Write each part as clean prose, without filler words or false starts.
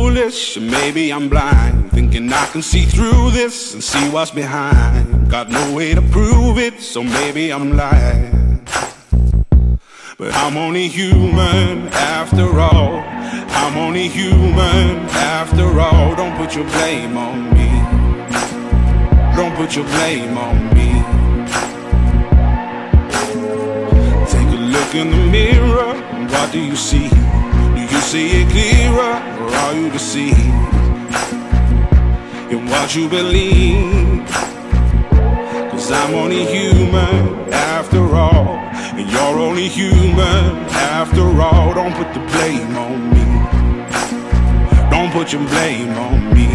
foolish, or maybe I'm blind, thinking I can see through this and see what's behind. Got no way to prove it, so maybe I'm lying. But I'm only human after all. I'm only human after all. Don't put your blame on me. Don't put your blame on me. Take a look in the mirror, what do you see? Do you see it clearer, or are you deceived in what you believe? 'Cause I'm only human after all, and you're only human after all. Don't put the blame on me. Don't put your blame on me.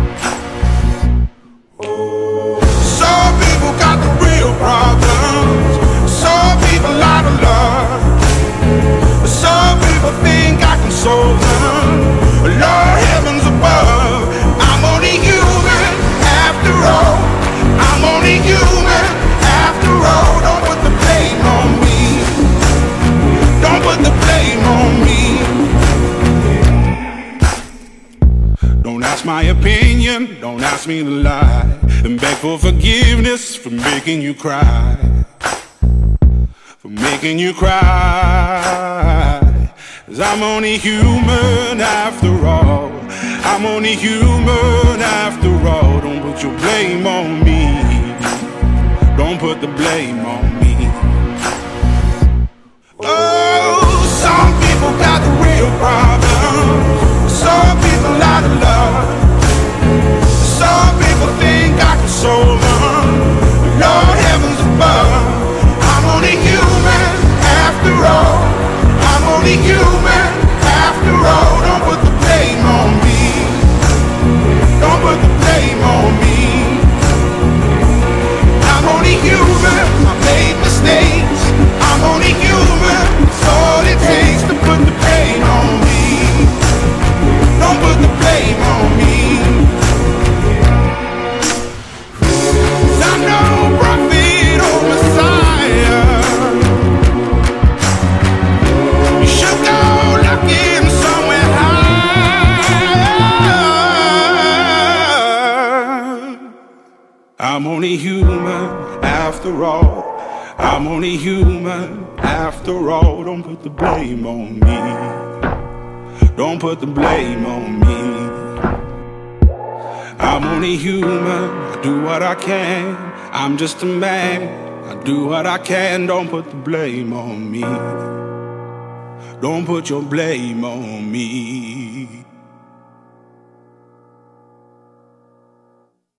Some people got the real problems. Some people out of love. Some people think I can solve them. Lord, heavens above, I'm only human after all. I'm only human after all. Don't put the blame on me. Don't put the blame on me. Don't ask my opinion, don't ask me to lie, and beg for forgiveness for making you cry. For making you cry. 'Cause I'm only human after all. I'm only human after all. Don't put your blame on me. Don't put the blame on me. Oh, some people got the real problems. Some people out of love. Some people think I can solve them. Lord, heavens above, I'm only human after all. I'm only human after all. Don't put the blame on me. Don't put the blame on me. I'm only human, I made mistakes. I'm only human, it's all it takes to put the blame on me. Don't put the blame on me. 'Cause I'm no prophet or Messiah. You should go looking somewhere higher. I'm only human after all. I'm only human after all. Don't put the blame on me. Don't put the blame on me. I'm only human, I do what I can. I'm just a man, I do what I can. Don't put the blame on me. Don't put your blame on me.